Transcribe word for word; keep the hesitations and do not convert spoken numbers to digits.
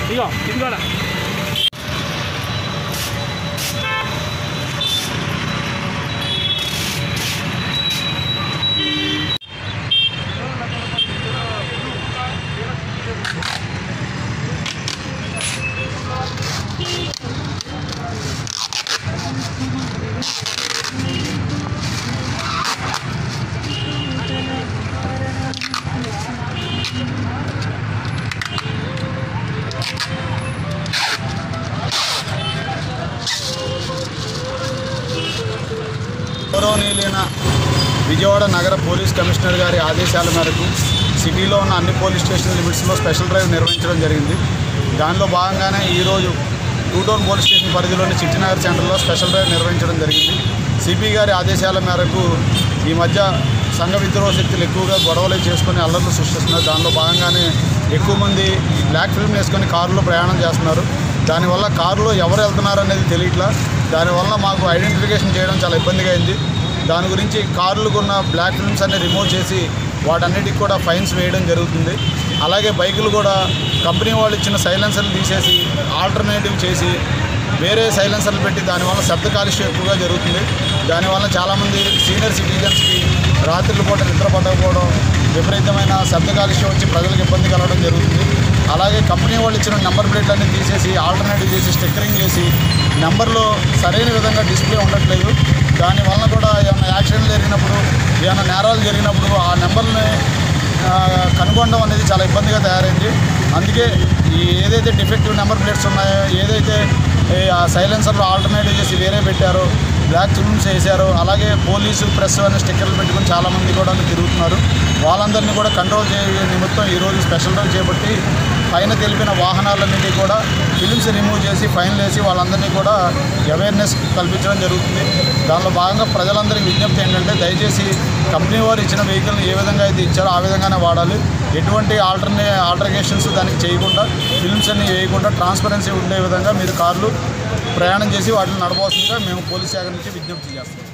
ఇగో ఇది కూడా గౌరవనీయులైన విజయవాడ నగర పోలీస్ కమిషనర్ గారి ఆదేశాల మేరకు సిటీలో ఉన్న అన్ని పోలీస్ స్టేషన్ లిమిట్స్లో స్పెషల్ డ్రైవ్ నిర్వహించడం జరిగింది. దానిలో భాగంగానే ఈరోజు టూ టౌన్ పోలీస్ స్టేషన్ పరిధిలోని చిట్టినగర్ సెంటర్లో స్పెషల్ డ్రైవ్ నిర్వహించడం జరిగింది. సిపి గారి ఆదేశాల మేరకు ఈ మధ్య సంఘ విద్రోహ శక్తులు ఎక్కువగా గొడవలు చేసుకుని అల్లర్లు సృష్టిస్తున్నారు. దానిలో భాగంగానే ఎక్కువ మంది బ్లాక్ ఫిల్మ్ వేసుకొని కారులో ప్రయాణం చేస్తున్నారు. దానివల్ల కారులో ఎవరు వెళ్తున్నారు అనేది తెలియట్లా. దానివల్ల మాకు ఐడెంటిఫికేషన్ చేయడం చాలా ఇబ్బందిగా అయింది. దాని గురించి కార్లకు ఉన్న బ్లాక్ ఫిల్మ్స్ అన్ని రిమూవ్ చేసి వాటన్నిటికి కూడా ఫైన్స్ వేయడం జరుగుతుంది. అలాగే బైకులు కూడా కంపెనీ వాళ్ళు ఇచ్చిన సైలెన్సర్లు తీసేసి ఆల్టర్నేటివ్ చేసి వేరే సైలెన్సర్లు పెట్టి దానివల్ల శబ్ద కాలుష్యం ఎక్కువగా జరుగుతుంది. దానివల్ల చాలామంది సీనియర్ సిటిజన్స్కి రాత్రుల పూట నిద్ర పట్టకపోవడం, విపరీతమైన శబ్ద కాలుష్యం వచ్చి ప్రజలకు ఇబ్బంది కలగడం జరుగుతుంది. అలాగే కంపెనీ వాళ్ళు ఇచ్చిన నెంబర్ ప్లేట్లన్నీ తీసేసి ఆల్టర్నేటివ్ చేసి స్టిక్కరింగ్ చేసి నెంబర్లో సరైన విధంగా డిస్ప్లే ఉండట్లేదు. దానివల్ల కూడా ఏమైనా యాక్సిడెంట్లు జరిగినప్పుడు ఏమైనా నేరాలు జరిగినప్పుడు ఆ నెంబర్ని కనుగొనడం అనేది చాలా ఇబ్బందిగా తయారైంది. అందుకే ఈ ఏదైతే డిఫెక్టివ్ నెంబర్ ప్లేట్స్ ఉన్నాయో, ఏదైతే ఆ సైలెన్సర్లో ఆల్టర్నేటివ్ చేసి వేరే పెట్టారో, బ్లాక్ ఫిల్మ్స్ వేశారో, అలాగే పోలీసు ప్రెస్ అనే స్టిక్కర్లు పెట్టుకుని చాలామంది కూడా తిరుగుతున్నారు. వాళ్ళందరినీ కూడా కంట్రోల్ చేయ నిమిత్తం ఈరోజు స్పెషల్ డ్రైవ్ చేపట్టి పైన తెలిపిన వాహనాలన్నింటినీ కూడా ఫిల్మ్స్ రిమూవ్ చేసి ఫైన్లు వేసి వాళ్ళందరినీ కూడా అవేర్నెస్ కల్పించడం జరుగుతుంది. దానిలో భాగంగా ప్రజలందరికీ విజ్ఞప్తి ఏంటంటే, దయచేసి కంపెనీ వారు ఇచ్చిన వెహికల్ని ఏ విధంగా అయితే ఇచ్చారో ఆ విధంగానే వాడాలి. ఎటువంటి ఆల్టర్నే ఆల్టర్నేషన్స్ దానికి చేయకుండా, ఫిల్మ్స్ అన్ని వేయకుండా ట్రాన్స్పరెన్సీ ఉండే విధంగా మీరు కార్లు ప్రయాణం చేసి వాటిని నడపవలసిందిగా మేము పోలీస్ శాఖ నుంచి విజ్ఞప్తి చేస్తాం.